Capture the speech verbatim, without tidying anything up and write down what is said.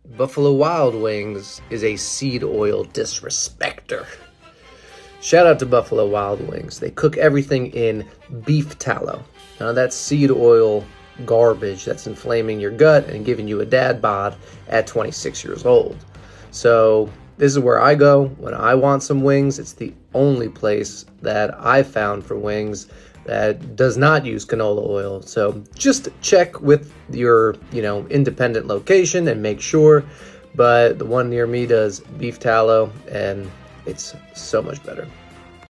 Buffalo Wild Wings is a seed oil disrespecter. Shout out to Buffalo Wild Wings. They cook everything in beef tallow. Now that's seed oil garbage that's inflaming your gut and giving you a dad bod at twenty-six years old. So this is where I go when I want some wings. It's the only place that I've found for wings that does not use canola oil. So just check with your, you know, independent location and make sure. But the one near me does beef tallow, and it's so much better.